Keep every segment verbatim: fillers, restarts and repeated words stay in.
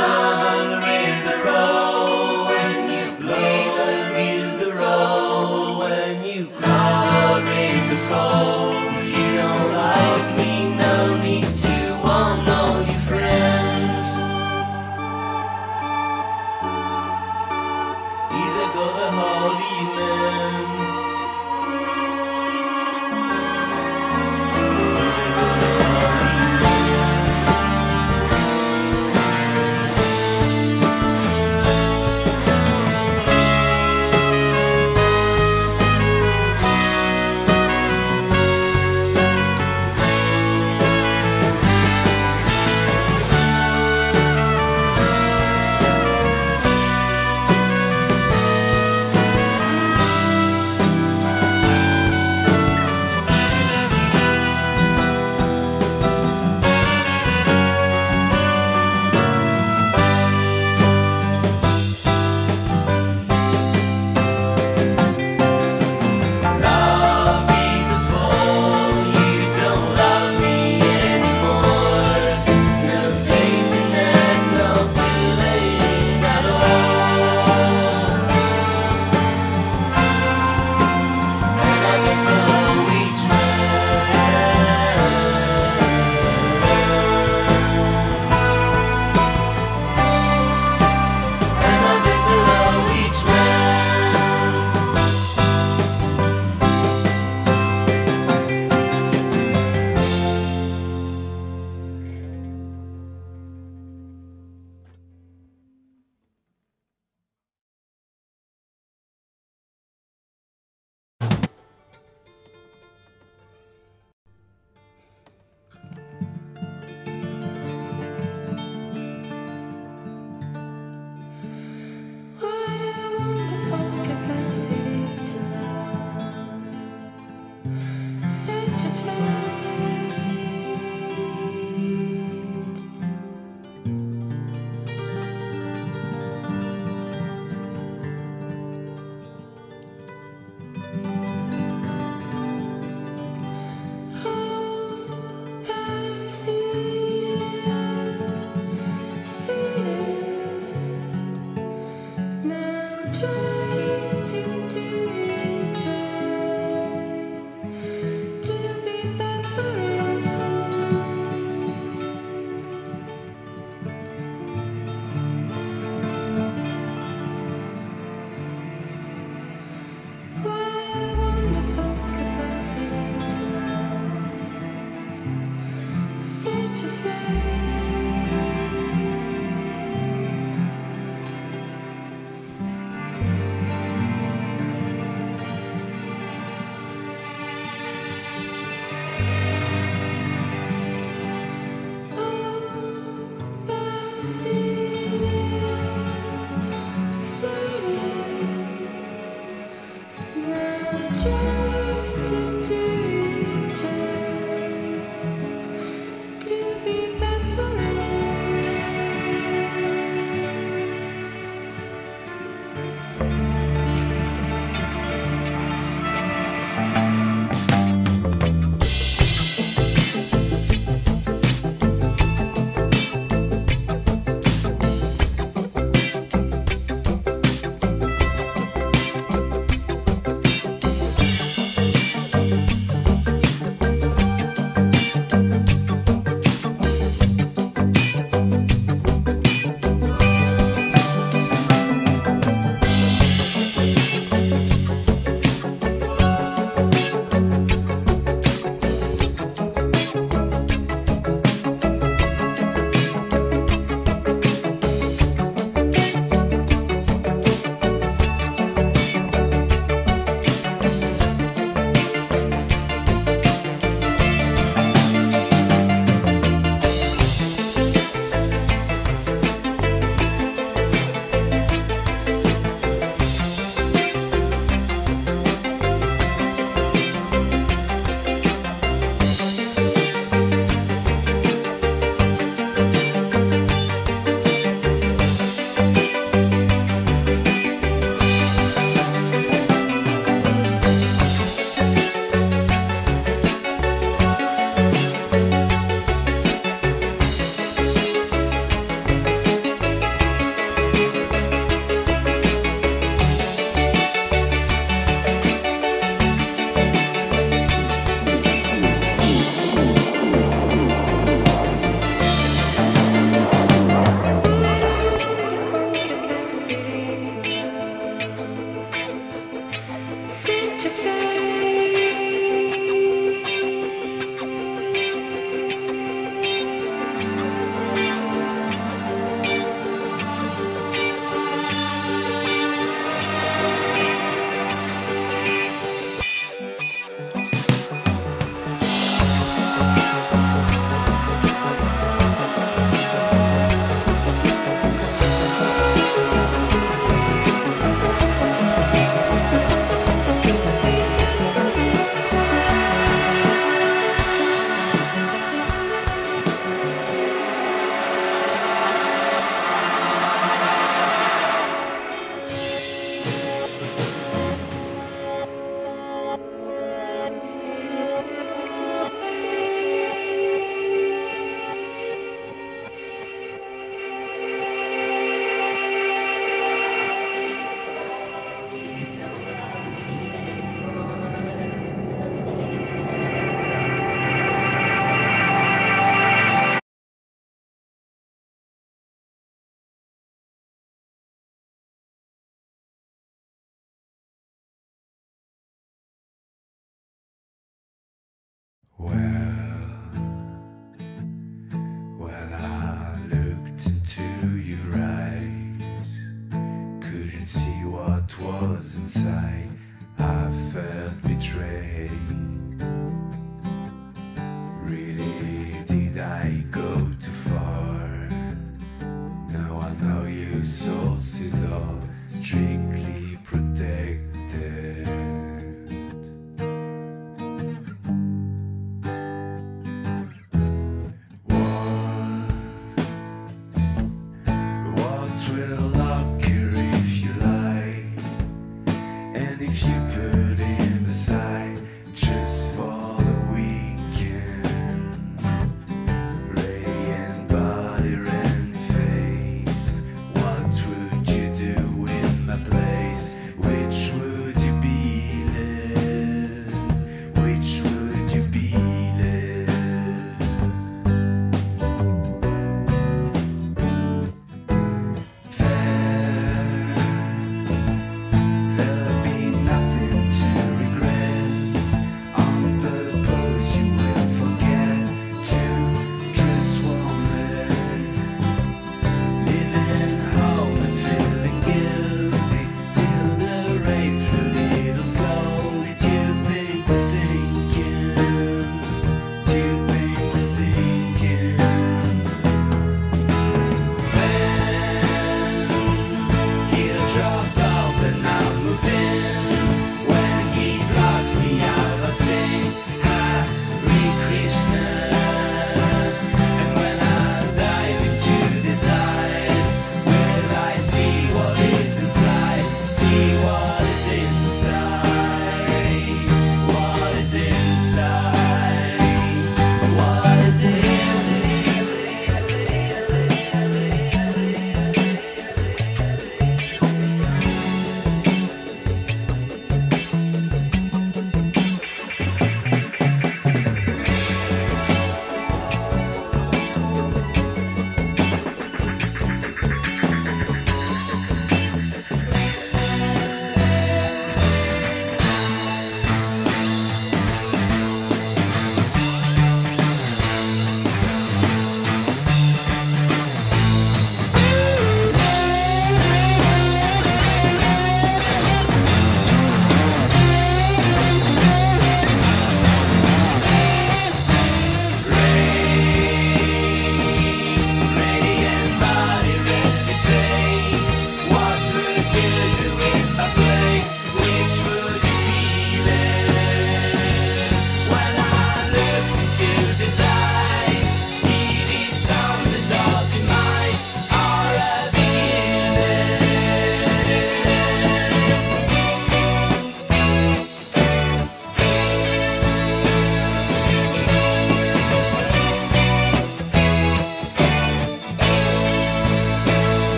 Lover is the role when you play. Lover is the role when you cry. Love is the foe. If you don't like me, no need to warn all your friends. Either go the holy man. Thank you. Well, when I looked into your eyes, couldn't see what was inside. I felt betrayed. Really, did I go too far? Now I know your source is all strictly protected. What, what will occur if you lie? And if you put him aside just for the weekend, radiant body, rainy face, what would you do in my place? Which would you be live? Which would you be live? There, there'll be nothing to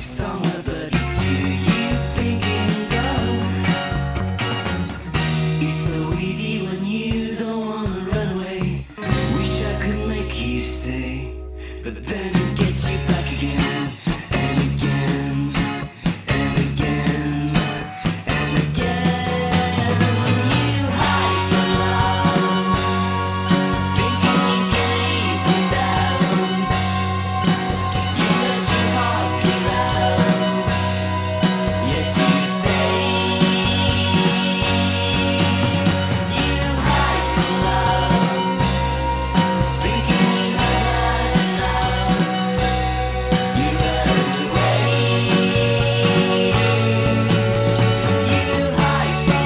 somewhere, but it's you you thinking of. It's so easy when you don't wanna run away. Wish I could make you stay, but then it gets you back again and again and again and again. You hide from love, thinking you can leave them down. You let your heart give out, yet you say you hide from love, thinking you have had enough. You run away. You hide from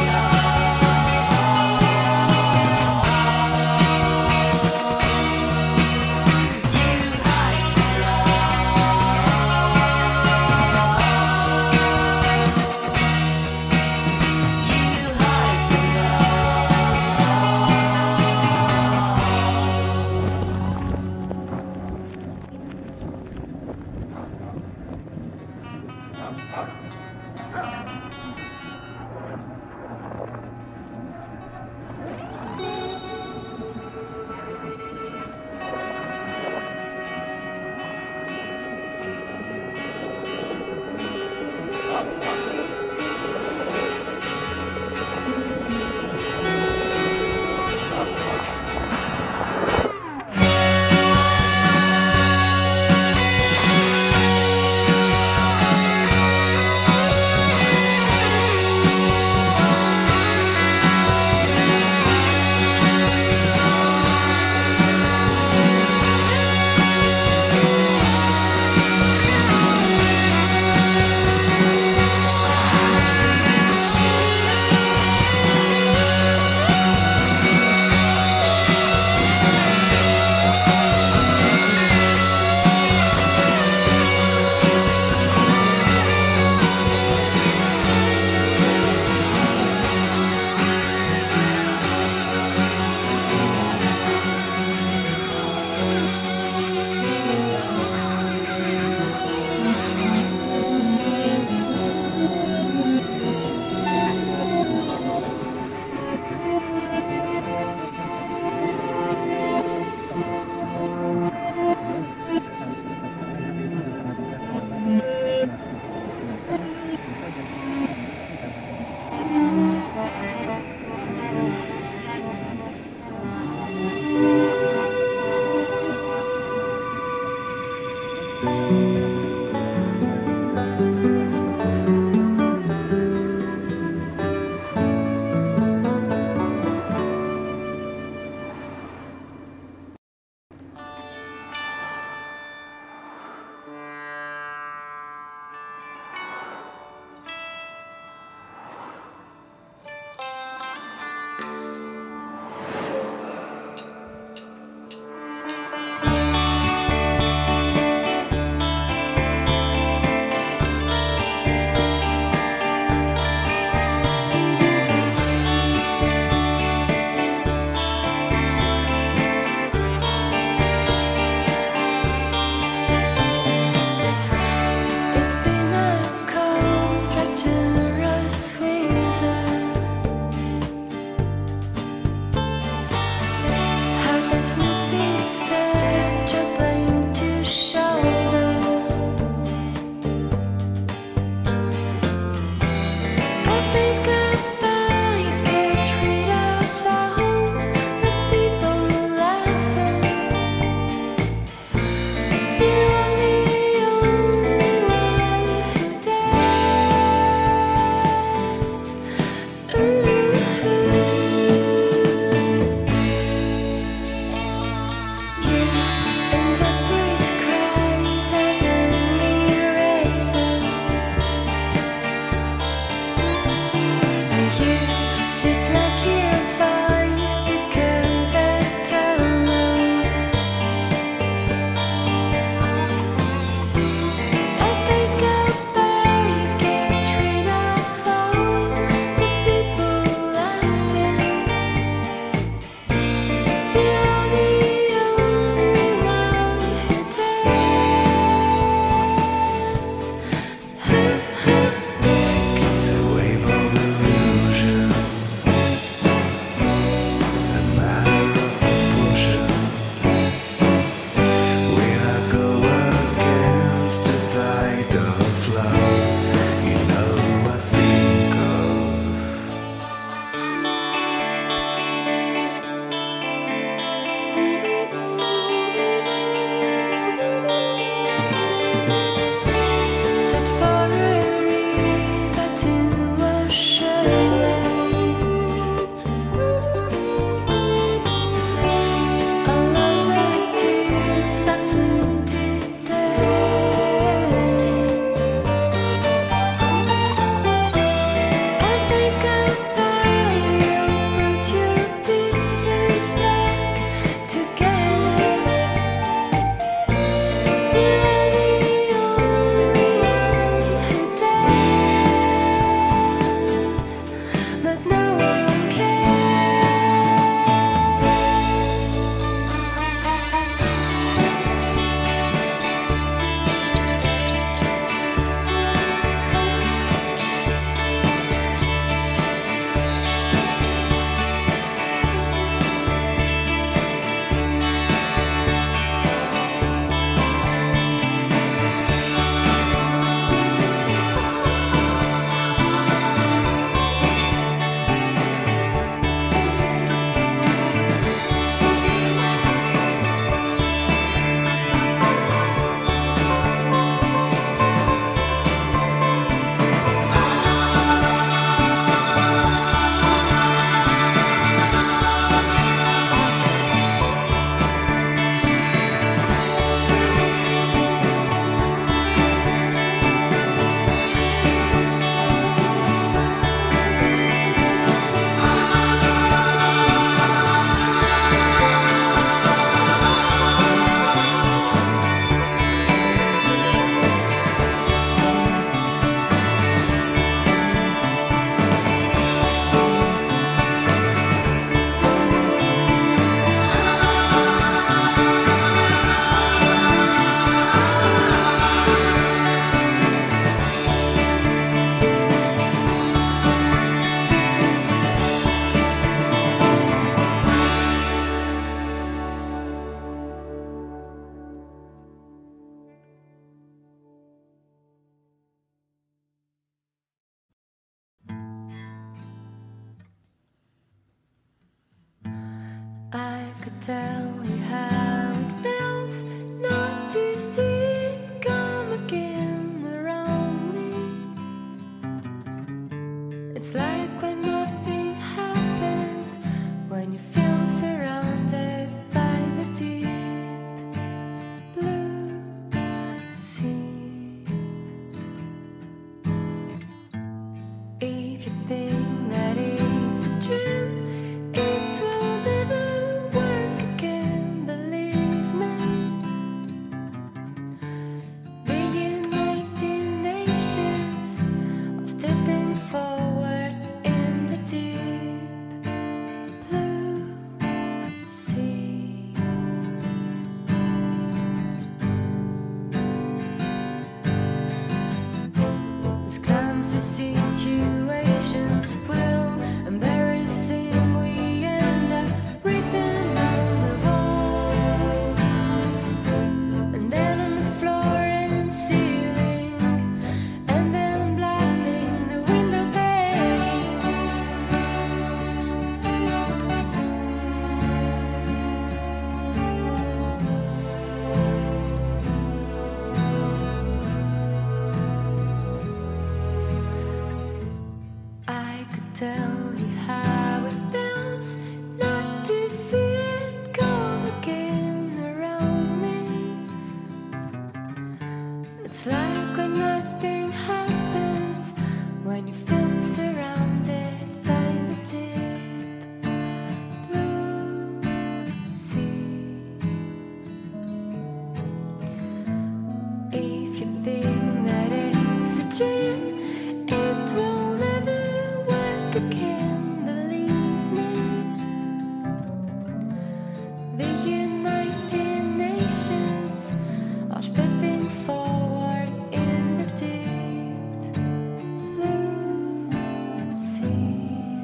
could tell you how it feels not to see it come again around me. It's like when nothing happens, when you feel surrounded by the deep blue sea. If you think that it's a dream, it will never work again, believe me. The United Nations are stepping forward in the deep blue sea. These clumsy situations will embarrassing, we end up written on the wall, and then on the floor and ceiling, and then blocking the window pane. I could tell you how it feels not to see it come again around me. It's like when nothing happens, when you feel surrounded by the deep blue sea. If you think that it's a dream, it will never work again, believe me. The United Nations are stepping forward in the deep blue sea.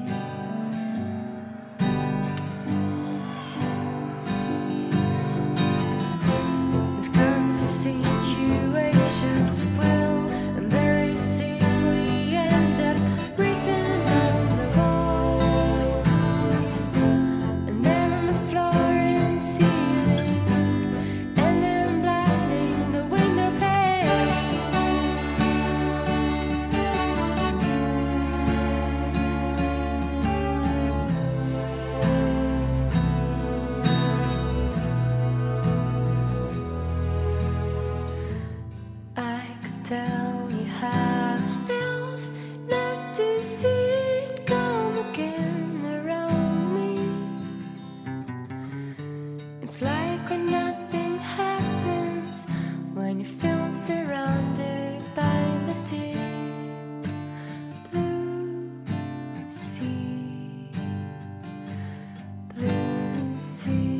These clumsy situations will embarrassing, we end up written on the wall, and then on the floor and ceiling, and then blinding the window pane. I could tell you how it feels not to see it come again around me. It's like when nothing happens, when you feel surrounded by the deep blue sea. Blue sea.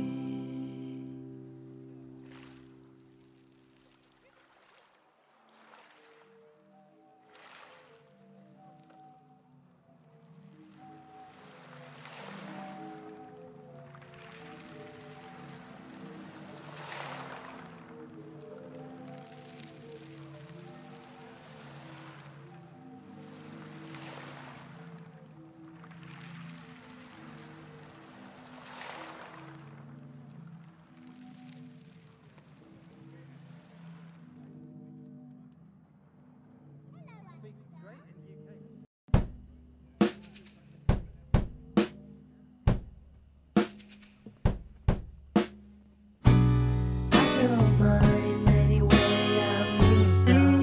I don't mind any way I moved on.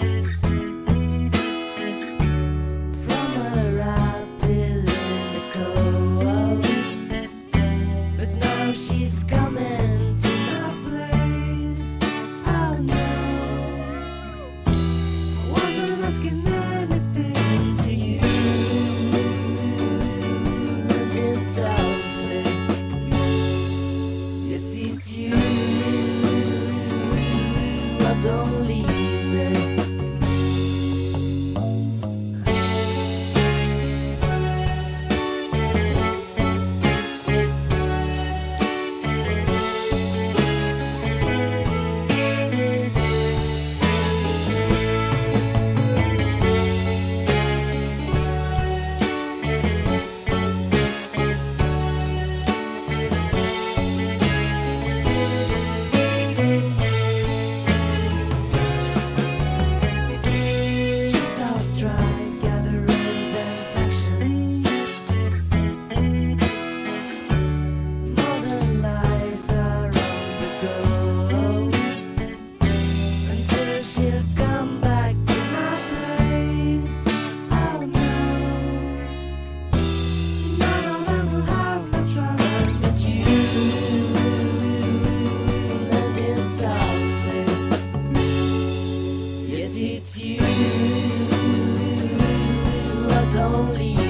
From her I've been in the cold, but now she's coming to my place. Oh no, wasn't asking anything to you, and it's softly. Yes, it's you. Don't leave me. it's you. I don't leave.